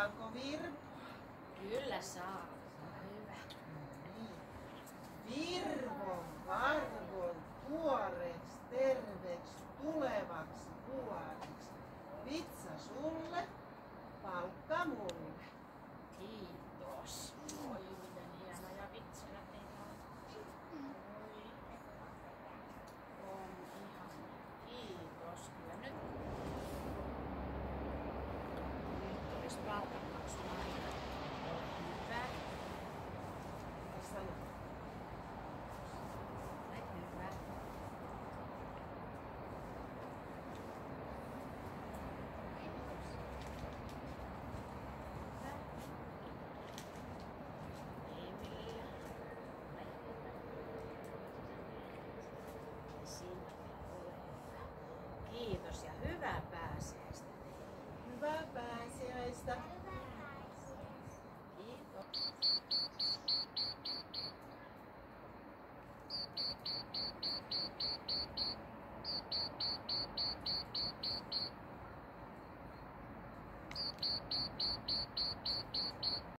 Saanko Virpo? Kyllä saa. Hyvä. Niin. Virvon varvon tuoreeksi, terveeksi, tulevaksi vuodeksi. Pizza sulle, palkka mulle. Kiitos. Oi, miten hienoja vitsoja teillä on. Oi. On ihan. Kiitos. Kyllä nyt olisi palkanmaksun aika. Hyvä. Sano. Ole hyvä. Emilia. Ole hyvä. Sinä ole hyvä. Kiitos ja hyvää pääsiäistä teille. Hyvää pääsiäistä. Kiitos.